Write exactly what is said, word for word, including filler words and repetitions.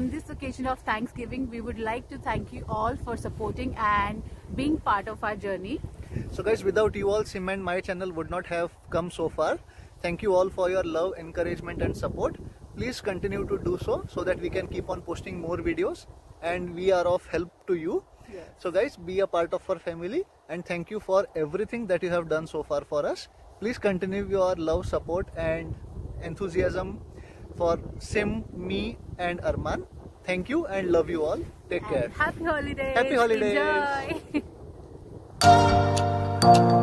on this occasion of Thanksgiving, we would like to thank you all for supporting and being part of our journey. So guys, without you all, Sim and my channel would not have come so far. Thank you all for your love, encouragement and support. Please continue to do so, so that we can keep on posting more videos and we are of help to you. Yes. So guys, be a part of our family and thank you for everything that you have done so far for us. Please continue your love, support and enthusiasm for Sim, me and Arman. Thank you and love you all. Take care. And happy holidays. Happy holidays. Enjoy.